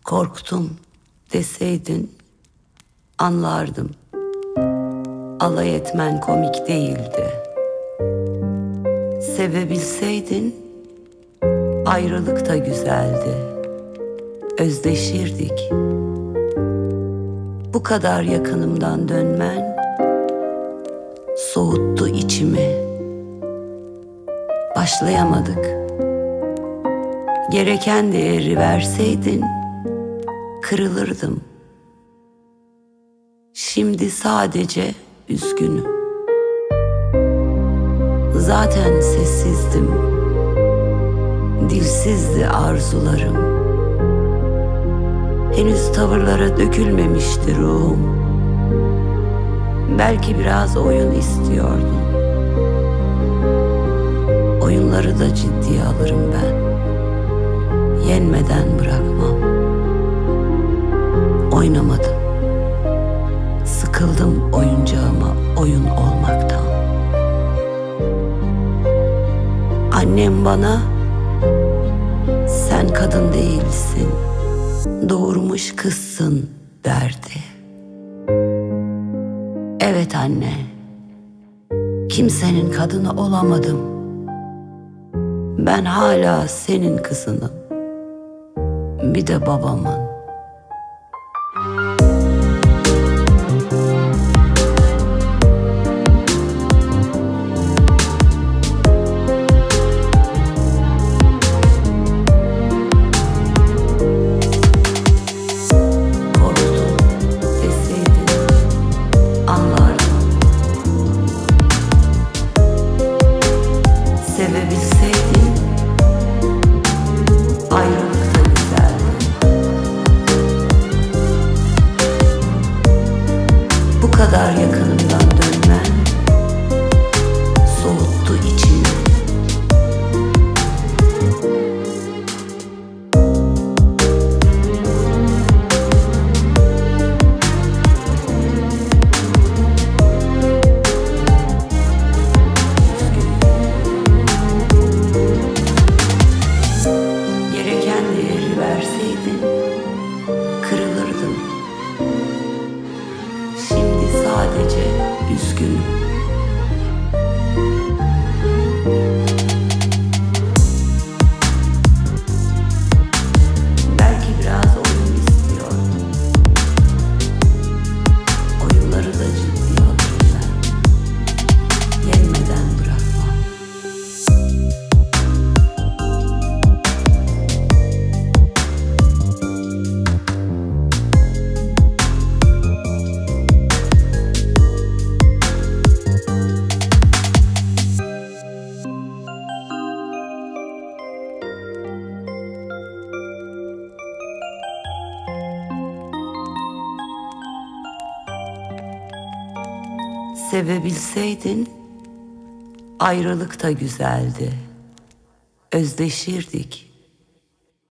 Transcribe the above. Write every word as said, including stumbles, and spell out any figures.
Korktum deseydin anlardım. Alay etmen komik değildi. Sevebilseydin ayrılık da güzeldi. Özdeşirdik. Bu kadar yakınımdan dönmen soğuttu içimi. Başlayamadık. Gereken değeri verseydin kırılırdım. Şimdi sadece üzgünüm. Zaten sessizdim. Dilsizdi arzularım. Henüz tavırlara dökülmemişti ruhum. Belki biraz oyun istiyordum. Oyunları da ciddiye alırım ben. Yenmeden bırakmam. Oynamadım. Sıkıldım oyuncağıma oyun olmaktan. Annem bana, sen kadın değilsin, doğurmuş kızsın derdi. Evet anne, kimsenin kadını olamadım. Ben hala senin kızınım, bir de babamın. Sevebilseydin ayrılık da güzeldi. Bu kadar yakınımdan dönmen soğuttu içimi. Kırılırdım. Şimdi sadece üzgünüm. Belki biraz oyun istiyordum. Oyunları da ciddiye alırım ben. Yenmeden bırakmam. Sevebilseydin ayrılık da güzeldi. Özdeşirdik.